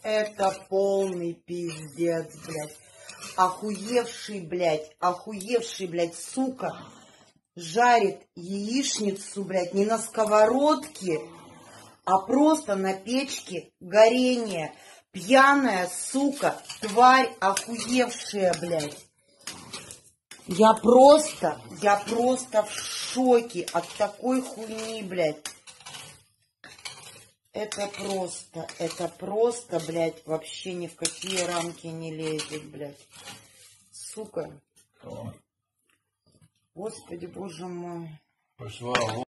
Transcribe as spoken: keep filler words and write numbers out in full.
Это полный пиздец, блядь. Охуевший, блядь, охуевший, блядь, сука, жарит яичницу, блядь, не на сковородке, а просто на печке горение. Пьяная, сука, тварь охуевшая, блядь. Я просто, я просто в шоке от такой хуйни, блядь. Это просто, это просто, блядь, вообще ни в какие рамки не лезет, блядь. Сука. Господи, боже мой. Пошла.